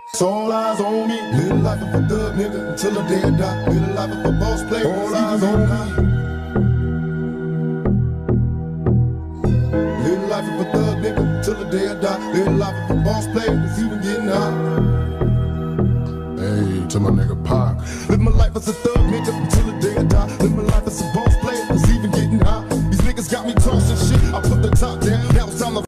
So all eyes on me. Live life of a thug nigga until the day I die. Live life of a boss player. All eyes on me. Live life of a thug nigga till the day I die. Live life of a boss player, cause even getting high. Hey, to my nigga Pac. Live my life as a thug nigga